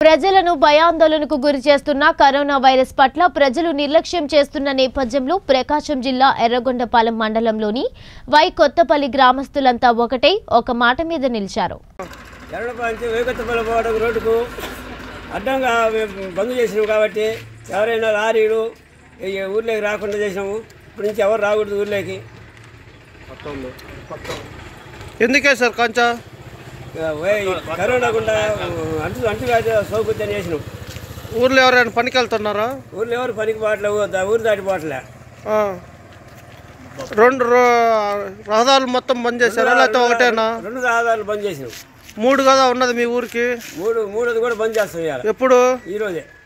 ప్రజలను భయాందోళనకు గురి చేస్తున్న కరోనా వైరస్ పట్ల ప్రజలు నిర్లక్ష్యం చేస్తున్న నేపథ్యంలో ప్రకాశం జిల్లా ఎర్రగొండపాలెం మండలంలోని వై కొత్తపల్లి గ్రామస్తులంతా ఒకటే ఒక మాట మీద నిలిచారు. రోడ్డుకు అడ్డంగా బంద్ చేసినాము కాబట్టి ఎవరైనా లారీలు ఊర్లోకి రాకుండా చేసినాము. ఇప్పటి నుంచి ఎవరు రాకూడదు ఊర్లోకి. ఎందుకే సార్ కొంచెం కరోనా గుండా అంటువ్యాధి సోకుద్దని చేసినాం. ఊర్లో ఎవరైనా పనికి వెళ్తున్నారా? ఊర్లో ఎవరు పనికి పోవట్లే, ఊరు దాటిపోవట్లే. రెండు రహదారులు మొత్తం బంద్ చేశారా లేకపోతే ఒకటేనా? రెండు రహదారులు బంద్ చేసినాం. మూడు కదా ఉన్నది మీ ఊరికి? మూడోది కూడా బంద్ చేస్తాం. ఎప్పుడు? ఈరోజే.